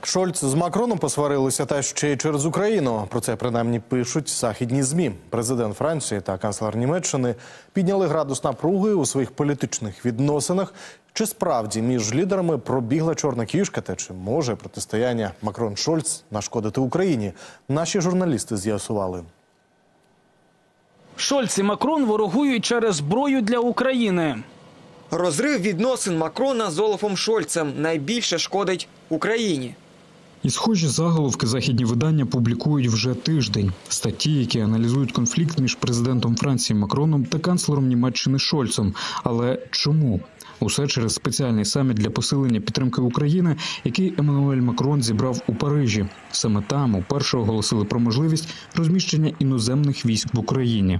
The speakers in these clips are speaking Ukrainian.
Шольц з Макроном посварилися та ще й через Україну. Про це принаймні пишуть західні ЗМІ. Президент Франції та канцлер Німеччини підняли градус напруги у своїх політичних відносинах. Чи справді між лідерами пробігла чорна кішка, та чи може протистояння Макрон-Шольц нашкодити Україні? Наші журналісти з'ясували. Шольц і Макрон ворогують через зброю для України. Розрив відносин Макрона з Олафом Шольцем найбільше шкодить Україні. І схожі заголовки західні видання публікують вже тиждень. Статті, які аналізують конфлікт між президентом Франції Макроном та канцлером Німеччини Шольцем. Але чому? Усе через спеціальний саміт для посилення підтримки України, який Еммануель Макрон зібрав у Парижі. Саме там уперше оголосили про можливість розміщення іноземних військ в Україні.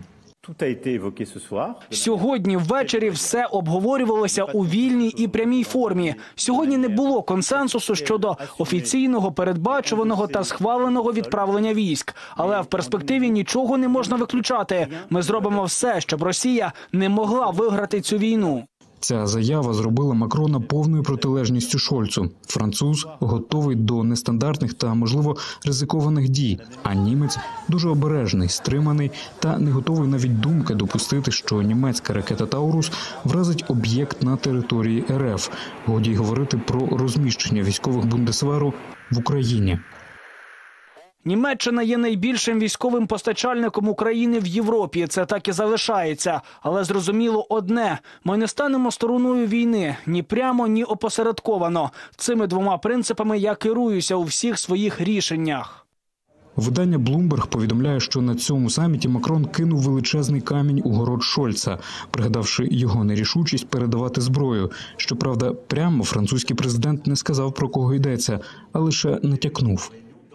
Сьогодні ввечері все обговорювалося у вільній і прямій формі. Сьогодні не було консенсусу щодо офіційного, передбачуваного та схваленого відправлення військ. Але в перспективі нічого не можна виключати. Ми зробимо все, щоб Росія не могла виграти цю війну. Ця заява зробила Макрона повною протилежністю Шольцу. Француз готовий до нестандартних та, можливо, ризикованих дій, а німець дуже обережний, стриманий та не готовий навіть думки допустити, що німецька ракета «Таурус» вразить об'єкт на території РФ. Годі й говорити про розміщення військових бундесверу в Україні. Німеччина є найбільшим військовим постачальником України в Європі. Це так і залишається. Але зрозуміло одне – ми не станемо стороною війни. Ні прямо, ні опосередковано. Цими двома принципами я керуюся у всіх своїх рішеннях. Видання Bloomberg повідомляє, що на цьому саміті Макрон кинув величезний камінь у город Шольца, пригадавши його нерішучість передавати зброю. Щоправда, прямо французький президент не сказав, про кого йдеться, а лише натякнув.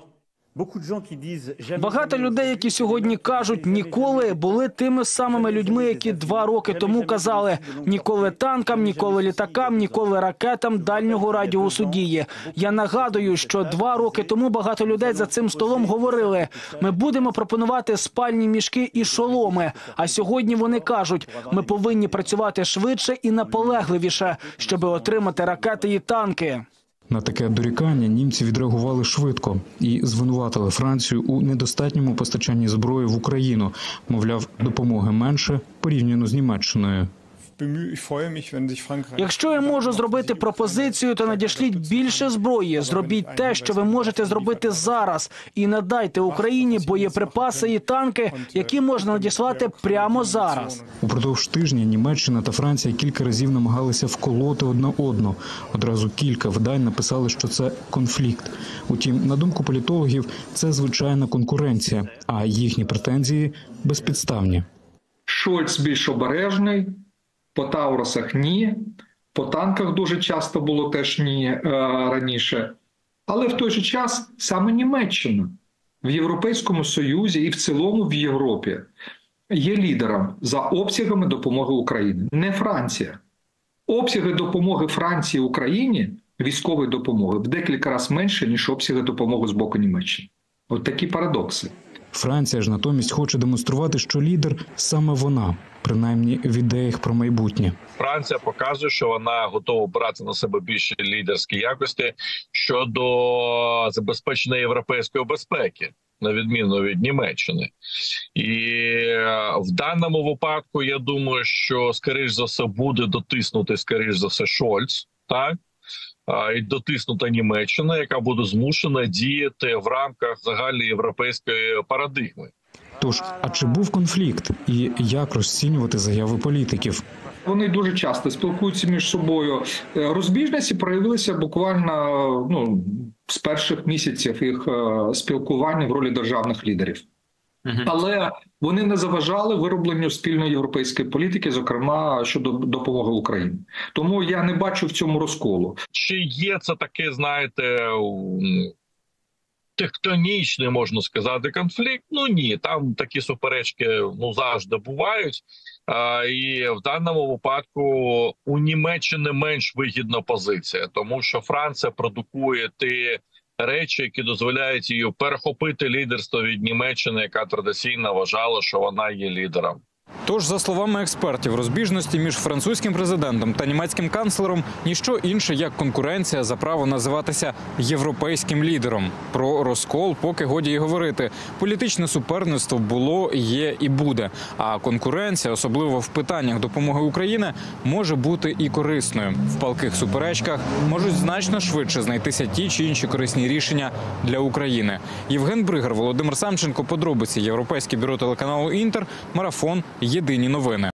Багато людей, які сьогодні кажуть «ніколи», були тими самими людьми, які 2 роки тому казали «ніколи танкам, ніколи літакам, ніколи ракетам дальнього радіусу дії». Я нагадую, що 2 роки тому багато людей за цим столом говорили «ми будемо пропонувати спальні мішки і шоломи». А сьогодні вони кажуть «ми повинні працювати швидше і наполегливіше, щоб отримати ракети і танки». На таке дорікання німці відреагували швидко і звинуватили Францію у недостатньому постачанні зброї в Україну. Мовляв, допомоги менше порівняно з Німеччиною. Якщо я можу зробити пропозицію, то надішліть більше зброї. Зробіть те, що ви можете зробити зараз. І надайте Україні боєприпаси і танки, які можна надіслати прямо зараз. Упродовж тижня Німеччина та Франція кілька разів намагалися вколоти одна одну. Одразу кілька видань написали, що це конфлікт. Утім, на думку політологів, це звичайна конкуренція, а їхні претензії безпідставні. Шольц більш обережний. По Таурусах – ні, по танках дуже часто було теж ні раніше. Але в той же час саме Німеччина в Європейському Союзі і в цілому в Європі є лідером за обсягами допомоги Україні, не Франція. Обсяги допомоги Франції Україні, військової допомоги, в декілька разів менше, ніж обсяги допомоги з боку Німеччини. От такі парадокси. Франція ж натомість хоче демонструвати, що лідер саме вона, принаймні в ідеях про майбутнє. Франція показує, що вона готова брати на себе більше лідерські якості щодо забезпечення європейської безпеки, на відміну від Німеччини. І в даному випадку, я думаю, що, скоріш за все, буде дотиснути, скоріш за все, Шольц, так? І дотиснута Німеччина, яка буде змушена діяти в рамках загальноєвропейської парадигми. Тож, а чи був конфлікт і як розцінювати заяви політиків? Вони дуже часто спілкуються між собою. Розбіжності проявилися буквально з перших місяців їх спілкування в ролі державних лідерів. Але вони не заважали виробленню спільної європейської політики, зокрема щодо допомоги Україні. Тому я не бачу в цьому розколу. Чи є це таке, знаєте, тектонічний, можна сказати, конфлікт? Ну ні, там такі суперечки завжди бувають. І в даному випадку у Німеччини менш вигідна позиція, тому що Франція продукує ті речі, які дозволяють їй перехопити лідерство від Німеччини, яка традиційно вважала, що вона є лідером. Тож, за словами експертів, розбіжності між французьким президентом та німецьким канцлером – ніщо інше, як конкуренція за право називатися європейським лідером. Про розкол поки годі й говорити. Політичне суперництво було, є і буде. А конкуренція, особливо в питаннях допомоги Україні, може бути і корисною. В палких суперечках можуть значно швидше знайтися ті чи інші корисні рішення для України. Євген Бригар, Володимир Самченко, подробиці. Європейське бюро телеканалу «Інтер», Марафон, Єдині новини.